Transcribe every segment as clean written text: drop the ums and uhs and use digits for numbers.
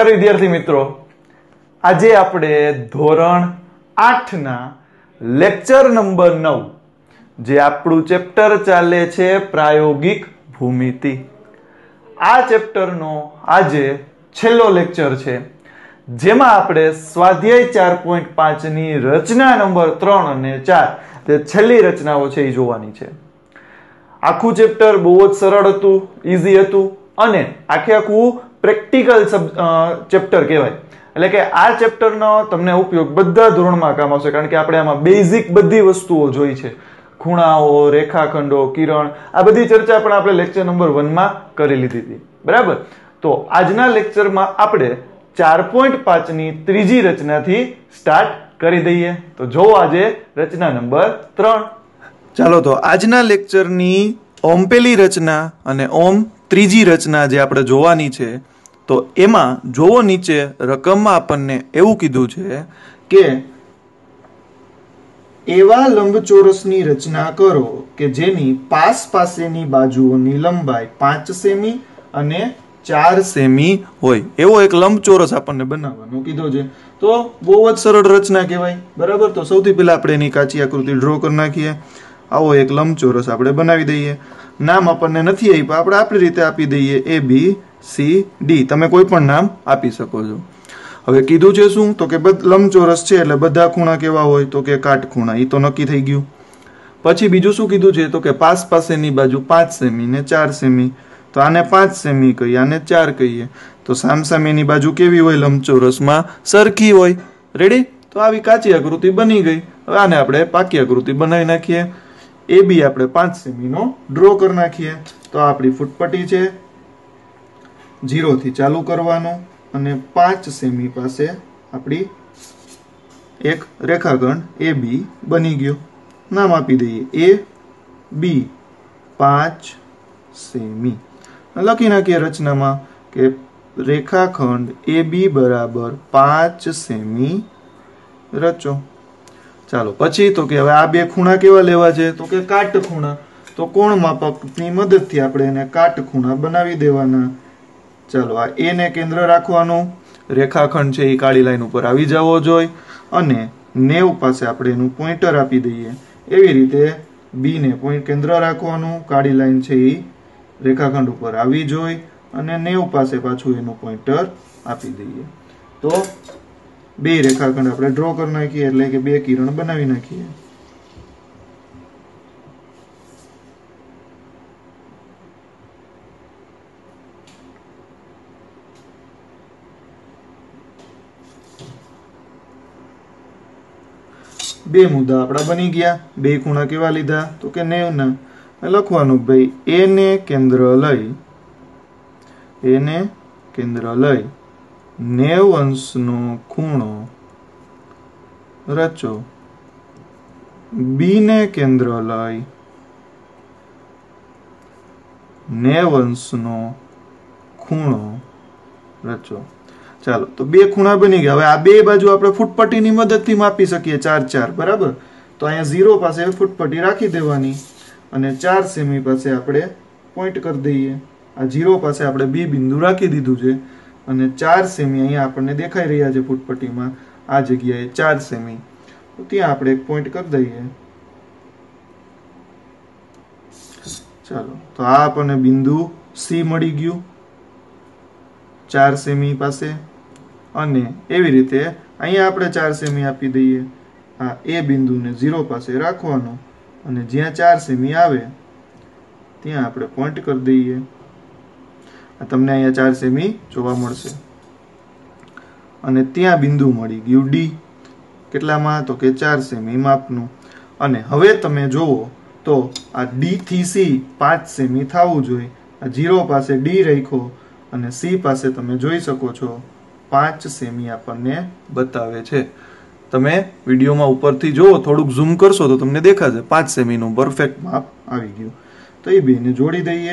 નમસ્કાર વિદ્યાર્થી મિત્રો, આજે આપણે ધોરણ 8 ના લેક્ચર નંબર 9 જે આપણું ચેપ્ટર ચાલે છે પ્રાયોગિક ભૂમિતિ, આ ચેપ્ટરનો આજે છેલ્લો લેક્ચર છે, જેમાં આપણે સ્વાધ્યાય 4.5 ની રચના નંબર 3 અને 4 તે છેલ્લી રચનાઓ છે એ જોવાની છે। આખું ચેપ્ટર બહુ જ સરળ હતું, ઈઝી હતું અને આખું પ્રેક્ટિકલ ચેપ્ટર કહેવાય। એટલે કે આ ચેપ્ટરનો તમને ઉપયોગ બધા ધોરણમાં કામ આવશે, કારણ કે આપણે આમાં બેઝિક બધી વસ્તુઓ જોઈ છે, ખૂણાઓ, રેખાખંડો, કિરણ, આ બધી ચર્ચા પણ આપણે લેક્ચર નંબર 1 માં કરી લીધી હતી, બરાબર। તો આજના લેક્ચરમાં આપણે 4.5 ની ત્રીજી રચનાથી સ્ટાર્ટ કરી દઈએ। તો જો આજે રચના નંબર 3। ચાલો તો આજના લેક્ચરની ઓમ પેલી રચના અને ઓમ ત્રીજી રચના જે આપણે જોવાની છે, તો એમાં જોવો નીચે રકમમાં આપણને એવું કીધું છે કે એવા લંબચોરસની રચના કરો કે જેની પાસેની બાજુઓની લંબાઈ 5 સેમી અને 4 સેમી હોય, એવો એક લંબચોરસ આપણને બનાવવાનો કીધો છે। તો બહુ જ સરળ રચના કહેવાય, બરાબર। તો સૌથી પહેલા આપણે એની કાચી આકૃતિ ડ્રો કરી નાખીએ। આવો એક લંબચોરસ આપણે બનાવી દઈએ। નામ આપણને નથી આપ્યું, આપણે આપણી રીતે આપી દઈએ ABCD, તમે કોઈ પણ નામ આપી શકો છો। હવે કીધું છે શું, તો કે લંબચોરસ છે એટલે બધા ખૂણા કેવા હોય, તો કે કાટખૂણા, એ તો નક્કી થઈ ગયું। પછી બીજું શું કીધું છે, તો કે પાસેની બાજુ 5 સેમી ને 4 સેમી, તો આને 5 સેમી કહીએ, આને 4 કહીએ। તો સામસામેની બાજુ કેવી હોય લંબચોરસમાં? સરખી હોય। રેડી? તો આવી કાચી આકૃતિ બની ગઈ। હવે આને આપણે પાકી આકૃતિ બનાવી નાખીએ। AB આપણે 5 સેમી નો ડ્રો કરી નાખીએ। તો આપણી ફૂટપટ્ટી છે, 0 થી ચાલુ કરવાનું અને 5 સેમી પાસે આપણી એક રેખાખંડ AB બની ગયો। નામ આપી દઈએ AB 5 સેમી। લખી નાખીએ રચનામાં કે રેખાખંડ AB બરાબર 5 સેમી રચો। ચાલો પછી તો કે હવે આ બે ખૂણા કેવા લેવા છે, તો કે કાટખૂણા। તો કોણ માપકની મદદથી આપણે એને કાટખૂણા બનાવી દેવાના। ચાલો આ A ને કેન્દ્ર રાખવાનું, રેખાખંડ છે એ કાળી લાઈન ઉપર આવી જવો જોઈએ અને 90 પાસે આપણે એનું પોઈન્ટર આપી દઈએ। એવી રીતે B ને કેન્દ્ર રાખવાનું, કાળી લાઈન છે એ રેખાખંડ ઉપર આવી જોઈએ અને 90 પાસે પાછું એનું પોઈન્ટર આપી દઈએ। તો બે રેખાખંડ આપણે ડ્રો કરી નાખીએ, એટલે કે બે કિરણ બનાવી નાખીએ। બે મુદ્દા આપણા બની ગયા। બે ખૂણા કેવા લીધા, તો કે 90 ના। લખવાનું ભાઈ A ને કેન્દ્ર લઈ 90 અંશનો ખૂણો રચો। B ને કેન્દ્ર લઈ 90 અંશનો ખૂણો રચો। ચાલો તો બે ખૂણા બની ગયા। હવે આ બે બાજુ આપણે ફૂટપટ્ટીની મદદથી માપી શકીએ, 4 4, બરાબર। તો અહીંયા 0 પાસે ફૂટપટ્ટી રાખી દેવાની અને 4 સેમી પાસે આપણે પોઈન્ટ કરી દઈએ। આ 0 પાસે આપણે B બિંદુ રાખી દીધું છે અને 4 સેમી અહીંયા આપણને દેખાઈ રહ્યા છે ફૂટપટ્ટીમાં, આ જગ્યાએ 4 સેમી, તો ત્યાં આપણે એક પોઈન્ટ કરી દઈએ। ચાલો તો આ આપણને બિંદુ C મળી ગયું 4 સેમી પાસે, અને એવી રીતે અહીંયા આપણે 4 સેમી આપી દઈએ। આ A બિંદુને 0 પાસે રાખવાનું અને જ્યાં 4 સેમી આવે ત્યાં આપણે પોઈન્ટ કરી દઈએ। તમને અહીંયા 4 સેમી જોવા મળશે અને ત્યાં બિંદુ મળી ગયું D, કેટલામાં? તો કે 4 સેમી માપનું। અને હવે તમે જુઓ તો આ D થી C 5 સેમી થવું જોઈએ। આ 0 પાસે D રાખ્યો અને C પાસે તમે જોઈ શકો છો 5 સેમી આપણને બતાવે છે। તમે વિડીયોમાં ઉપરથી જુઓ, થોડુંક ઝૂમ કરશો તો તમને દેખાશે 5 સેમીનું પરફેક્ટ માપ આવી ગયું। તો એ બેને જોડી દઈએ,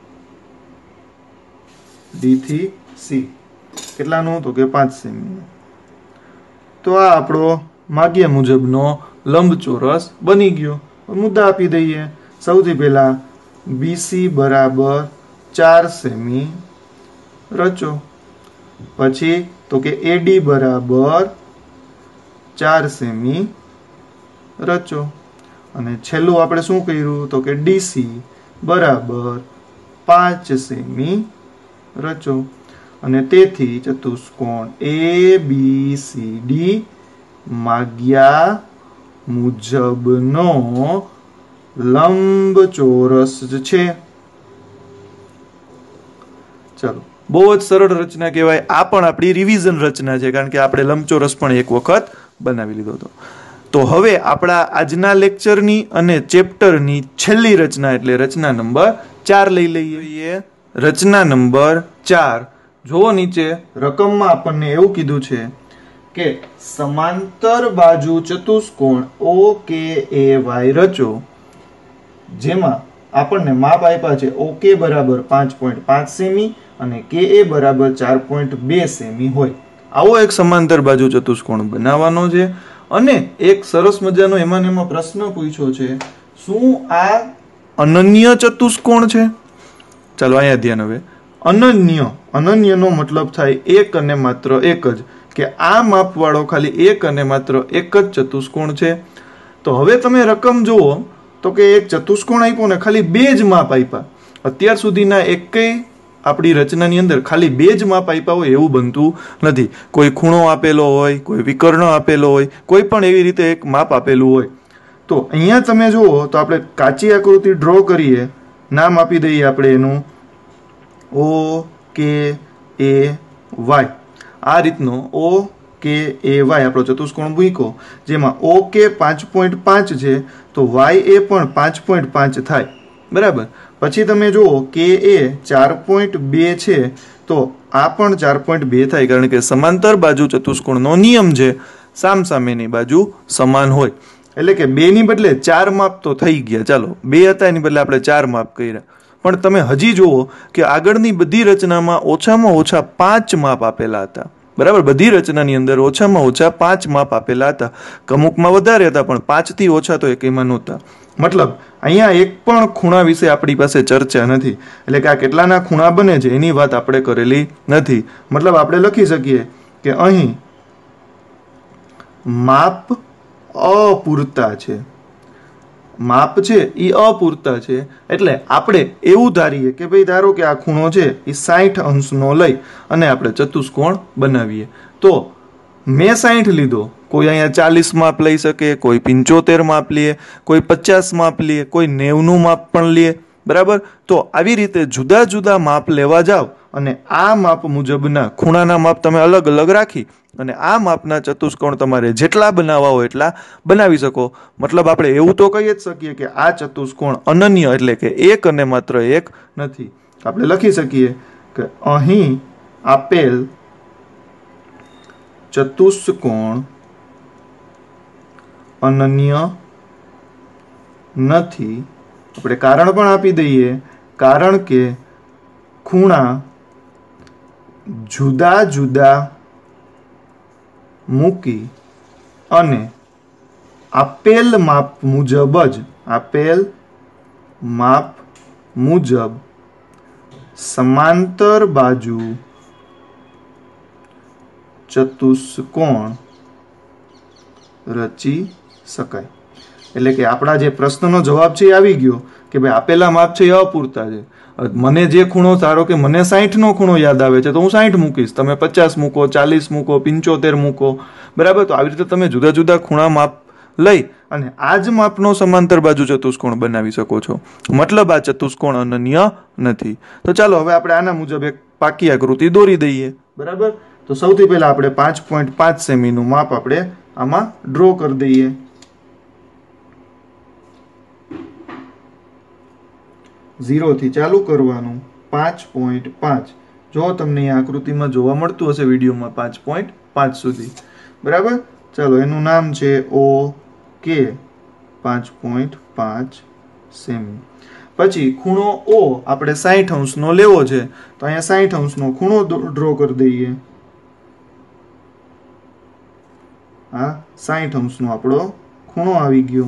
D થી C કેટલાનું? તો કે 5 સેમી। તો આ આપણો માગ્યા મુજબનો લંબચોરસ બની ગયો। મુદ્દા આપી દઈએ। સૌથી પહેલા BC બરાબર 4 સેમી રચો। પછી તો કે AD બરાબર 4 સેમી રચો અને છેલ્લું આપણે શું કર્યું તો કે DC બરાબર 5 સેમી રચો અને તેથી ચતુષ્કોણ ABCD માગ્યા મુજબનો લંબચોરસ જ છે। ચાલો બહુ જ સરળ રચના કહેવાય। આ પણ આપણી રિવિઝન રચના છે કારણ કે આપણે લંબચોરસ પણ એક વખત બનાવી લીધો હતો। તો હવે આપણા આજના લેક્ચરની અને ચેપ્ટરની છેલ્લી રચના એટલે રચના નંબર 4 લઈ લઈએ। રચના નંબર 4 જો નીચે રકમમાં આપણને એવું કીધું છે કે સમાંતર બાજુ ચતુષ્કોણ OKAY રચો જેમાં આપણને માપ આપ્યા છે OK બરાબર 5.5 સેમી અને KA બરાબર 4.2 સેમી હોય આવો એક સમાંતર બાજુ ચતુષ્કોણ બનાવવાનો છે અને એક સરસ મજાનો એમાં પ્રશ્ન પૂછ્યો છે શું આ અનન્ય ચતુષ્કોણ છે। ચાલો અહીંયા ધ્યાન હવે અનન્યનો મતલબ થાય એક અને માત્ર એક જ કે આ માપવાળો ખાલી એક અને માત્ર એક જ ચતુષ્કોણ છે। તો હવે તમે રકમ જુઓ તો કે એક ચતુષ્કોણ આપ્યો ને ખાલી બે જ માપ આપ્યા। અત્યાર સુધીના એકેય આપણી રચનાની અંદર ખાલી બે જ માપ આપ્યા હોય એવું બનતું નથી। કોઈ ખૂણો આપેલો હોય, કોઈ વિકર્ણ આપેલો હોય, કોઈ પણ એવી રીતે એક માપ આપેલું હોય। તો અહીંયા તમે જુઓ તો આપણે કાચી આકૃતિ ડ્રો કરીએ, નામ આપી દઈએ આપણે એનું OKAY। આ રીતનો OKAY આપણો ચતુષ્કોણ મૂક્યો જેમાં OK 5.5 છે તો YA પણ 5.5 થાય બરાબર। પછી તમે જુઓ KA 4.2 છે તો આ પણ 4.2 થાય કારણ કે સમાંતર બાજુ ચતુષ્કોણનો નિયમ છે સામસામેની બાજુ સમાન હોય એટલે કે 2 ની બદલે 4 માપ તો થઈ ગયા। ચાલો 2 હતા એની બદલે આપણે 4 માપ કર્યા પણ તમે હજી જુઓ કે આગળની બધી રચનામાં ઓછામાં ઓછા 5 માપ આપેલા હતા બરાબર। બધી રચનાની અંદર ઓછામાં ઓછા 5 માપ આપેલા હતા, અમુકમાં વધારે હતા પણ 5 થી ઓછા તો એકેયમાં નહોતા। મતલબ અહીંયા એક પણ ખૂણા વિશે આપણી પાસે ચર્ચા નથી એટલે કે આ કેટલાના ખૂણા બને છે એની વાત આપણે કરેલી નથી। મતલબ આપણે લખી શકીએ કે અહીં માપ અપૂરતા છે, માપ છે એ અપૂરતા છે એટલે આપણે એવું ધારીએ કે ભાઈ ધારો કે આ ખૂણો છે એ 60 અંશનો લઈ અને આપણે ચતુષ્કોણ બનાવીએ। તો મેં 60 લીધો, કોઈ અહીંયા 40 માપ લઈ શકે, કોઈ 75 માપ લે, કોઈ 50 માપ લે, કોઈ 90 નું માપ પણ લે બરાબર। તો આવી રીતે જુદા જુદા માપ લેવા જાવ અને આ માપ મુજબના ખૂણાના માપ તમે અલગ અલગ રાખી અને આ માપના ચતુષ્કોણ તમારે જેટલા બનાવવા હોય એટલા બનાવી શકો। મતલબ આપણે એવું તો કહી જ શકીએ કે આ ચતુષ્કોણ અનન્ય એટલે કે એક અને માત્ર એક નથી। આપણે લખી શકીએ કે અહીં આપેલ ચતુષ્કોણ અનન્ય નથી। આપણે કારણ પણ આપી દઈએ કારણ કે ખૂણા જુદા જુદા મૂકી અને આપેલ માપ મુજબ સમાંતર બાજુ ચતુષ્કોણ રચી શકાય। એટલે કે આપણા જે પ્રશ્નનો જવાબ છે એ આવી ગયો કે ભાઈ આપેલા માપ છે એ અપૂરતા છે। મને જે ખૂણો ધારો કે મને 60 નો ખૂણો યાદ આવે છે તો હું 60 મૂકીશ, તમે 50 મૂકો, 40 મૂકો, 75 મૂકો બરાબર। તો આવી રીતે તમે જુદા જુદા ખૂણા માપ લઈ અને આ જ માપનો સમાંતર બાજુ ચતુષ્કોણ બનાવી શકો છો। મતલબ આ ચતુષ્કોણ અનન્ય નથી। તો ચાલો હવે આપણે આના મુજબ એક પાકી આકૃતિ દોરી દઈએ બરાબર। તો સૌથી પહેલા આપણે 5.5 સેમીનું માપ આપણે આમાં ડ્રો કરી દઈએ। 0 થી ચાલુ કરવાનું 5.5 જો તમને આ આકૃતિમાં જોવા મળતું હશે વિડીયોમાં 5.5 સુધી બરાબર। ચાલો એનું નામ છે OK 5.5 સેમી। પછી ખૂણો O આપણે 60 અંશનો લેવો છે તો અહીંયા 60 અંશનો ખૂણો ડ્રો કરી દઈએ। આ 60 અંશનો આપણો ખૂણો આવી ગયો।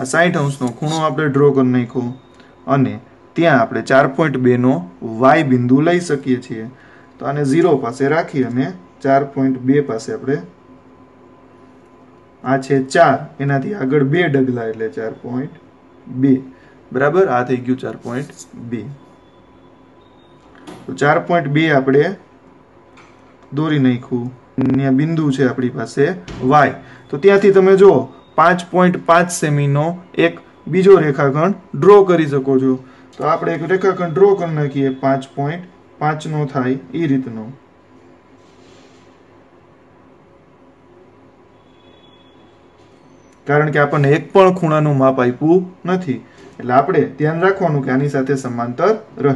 આ 60° ખૂણો આપણે ડ્રો કરી નાખ્યો અને ત્યાં આપણે 4.2 નો y બિંદુ લઈ શકીએ છીએ. તો આને 0 પાસે રાખી અને 4.2 પાસે આપણે આ છે 4 એનાથી આગળ 2 ડગલા એટલે 4.2 બરાબર. આ થઈ ગયું 4.2. તો 4.2 આપણે દોરી નાખ્યું. ત્યાં બિંદુ છે આપણી પાસે y. તો ત્યાંથી તમે જો 5.5 સેમીનો એક બીજો રેખાખંડ ડ્રો કરી શકો છો. તો આપણે એક રેખાખંડ ડ્રો કરી નાખીએ 5.5 નો થાય એ રીતનો. કારણ કે આપણને એક પણ ખૂણાનું માપ આપ્યું નથી એટલે આપણે ધ્યાન રાખવાનું કે આની સાથે સમાંતર રહે.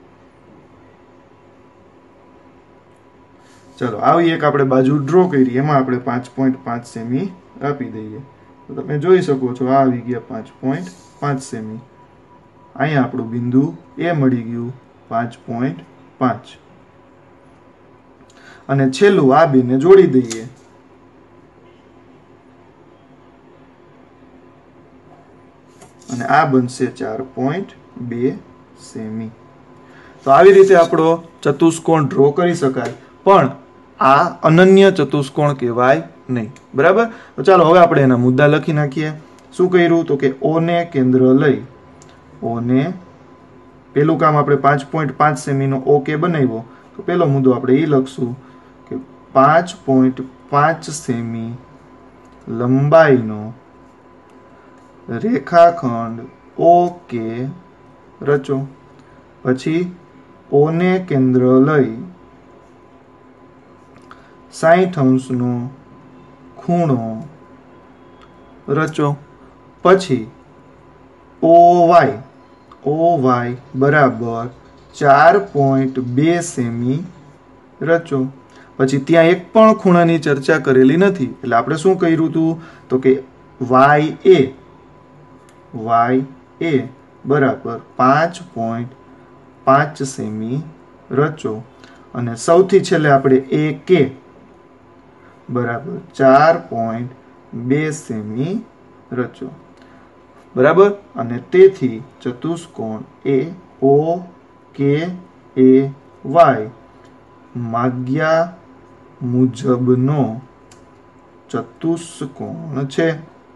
ચલો આવી એક આપણે બાજુ ડ્રો કરી એમાં આપણે 5.5 સેમી આપી દઈએ. તો તમે જોઈ શકો છો આ આવી ગયા 5.5 સેમી. અહીંયા આપણું બિંદુ એ મળી ગયું 5.5 અને છેલ્લું આ બેને જોડી દઈએ. અને આ બનશે 4.2 સેમી. તો આવી રીતે આપણો ચતુષ્કોણ ડ્રો કરી શકાય પણ આ અનન્ય ચતુષ્કોણ કહેવાય નહીં. બરાબર. તો ચાલો હવે આપણે એના મુદ્દા લખી નાખીએ. શું કર્યું તો કે O ને કેન્દ્ર લઈ O ને પેલું કામ આપણે 5.5 સેમીનો ઓકે બનાવ્યો. તો પેલો મુદ્દો આપણે એ લખશું કે 5.5 સેમી લંબાઈનો રેખાખંડ ઓકે રચો. પછી O ને કેન્દ્ર લઈ 60° ખૂણો રચો. પછી OY બરાબર 4.2 સેમી રચો. પછી ત્યાં એક પણ ખૂણાની ચર્ચા કરેલી નથી એટલે આપણે શું કર્યું હતું તો કે YA બરાબર 5.5 સેમી રચો. અને સૌથી છેલ્લે આપણે AK બરાબર 4.2 સેમી રચો. બરાબર. અને તેથી ચતુષ્કોણ AOKAY માગ્યા મુજબનો ચતુષ્કોણ છે.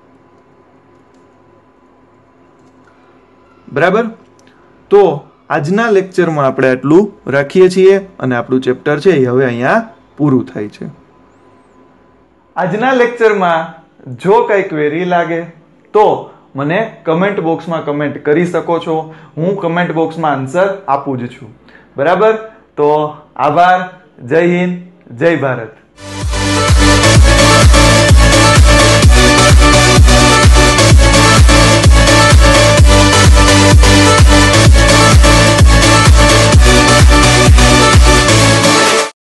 બરાબર. તો આજના લેક્ચરમાં આપણે આટલું રાખીએ છીએ અને આપણું ચેપ્ટર છે એ હવે અહીંયા પૂરું થાય છે. આજના લેક્ચરમાં જો કઈ ક્વેરી લાગે તો મને કમેન્ટ બોક્સમાં કમેન્ટ કરી શકો છો. હું કમેન્ટ બોક્સમાં આન્સર આપું જ છું. બરાબર. તો આભાર. જય હિન્દ, જય ભારત.